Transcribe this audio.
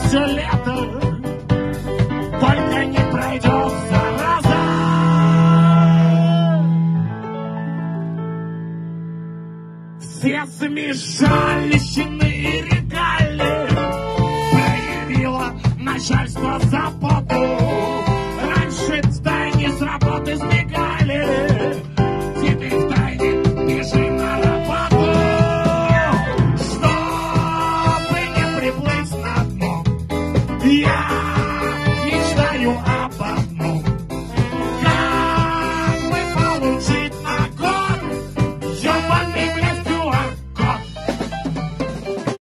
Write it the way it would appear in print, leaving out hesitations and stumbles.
все лето, только не пройдет зараза. Все смешались иные регалии, проявило начальство заботу. Раньше в стайне с работы сбегали,